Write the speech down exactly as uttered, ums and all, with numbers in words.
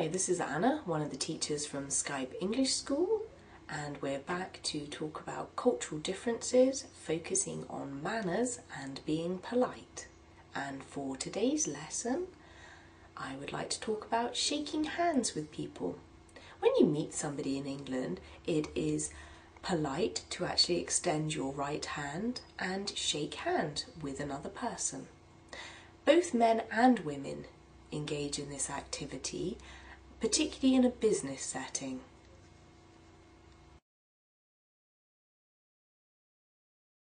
Hi, this is Anna, one of the teachers from Skype English School, and we're back to talk about cultural differences, focusing on manners and being polite. And for today's lesson, I would like to talk about shaking hands with people. When you meet somebody in England, it is polite to actually extend your right hand and shake hands with another person. Both men and women engage in this activity, particularly in a business setting.